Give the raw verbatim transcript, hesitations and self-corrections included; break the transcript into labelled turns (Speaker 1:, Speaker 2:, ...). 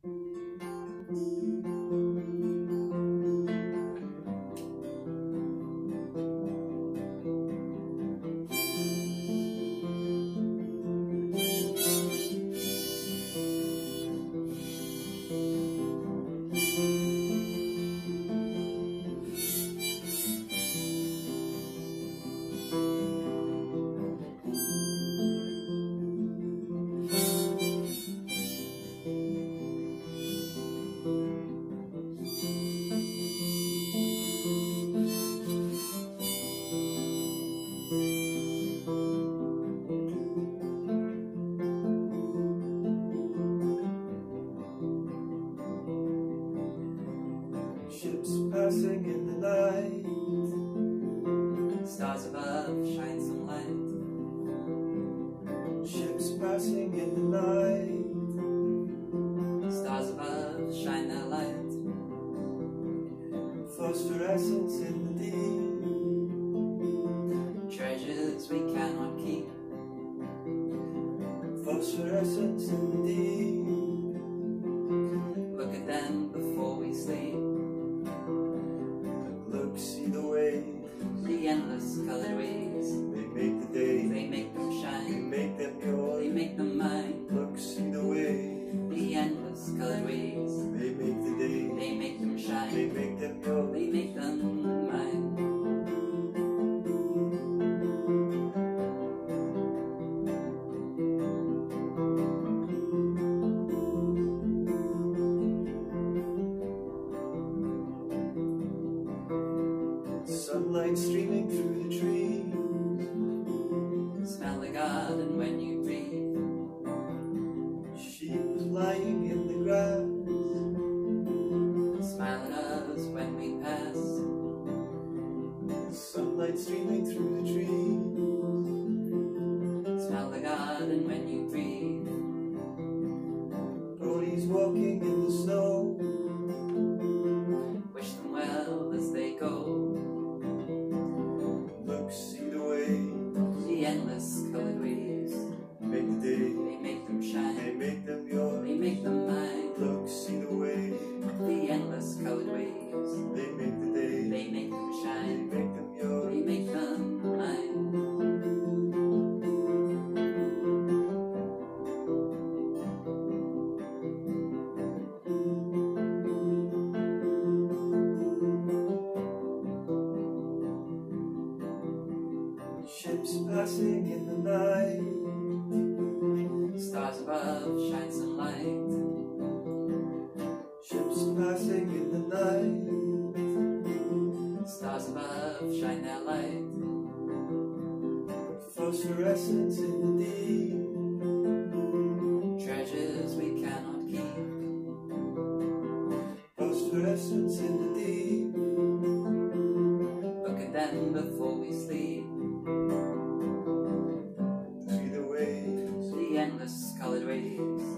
Speaker 1: Ships passing in the night,
Speaker 2: stars above shine some light.
Speaker 1: ships passing in the night,
Speaker 2: Stars above shine their light.
Speaker 1: phosphorescence in the deep,
Speaker 2: Treasures we cannot keep.
Speaker 1: phosphorescence in the deep,
Speaker 2: Look at them before we sleep.
Speaker 1: look, see the waves,
Speaker 2: The endless colored waves,
Speaker 1: they make the day,
Speaker 2: they make them
Speaker 1: they
Speaker 2: shine.
Speaker 1: make them yours,
Speaker 2: They make them mine.
Speaker 1: look, see the waves,
Speaker 2: The endless colored waves,
Speaker 1: they make the day,
Speaker 2: they make them
Speaker 1: they
Speaker 2: shine.
Speaker 1: make them yours.
Speaker 2: They make them mine.
Speaker 1: Sunlight streaming through the trees,
Speaker 2: Smell the garden when you breathe.
Speaker 1: sheep lying in the grass,
Speaker 2: Smile at us when we pass.
Speaker 1: sunlight streaming through the trees,
Speaker 2: Smell the garden when you breathe.
Speaker 1: bodies walking in the snow,
Speaker 2: Wish them well as they go.
Speaker 1: look, see the waves,
Speaker 2: The endless colored waves,
Speaker 1: make the day,
Speaker 2: they make them
Speaker 1: they
Speaker 2: shine.
Speaker 1: make them yours,
Speaker 2: They make them mine.
Speaker 1: look, see the waves,
Speaker 2: The endless colored waves,
Speaker 1: they make the day,
Speaker 2: they make them
Speaker 1: they
Speaker 2: shine.
Speaker 1: make them yours.
Speaker 2: They make them mine.
Speaker 1: Ships passing in the night,
Speaker 2: Stars above shine some light.
Speaker 1: ships passing in the night,
Speaker 2: Stars above shine their light.
Speaker 1: phosphorescence in the deep,
Speaker 2: Treasures we cannot keep.
Speaker 1: phosphorescence in the deep,
Speaker 2: Look at them before we sleep.
Speaker 1: see the waves,
Speaker 2: The endless colored waves,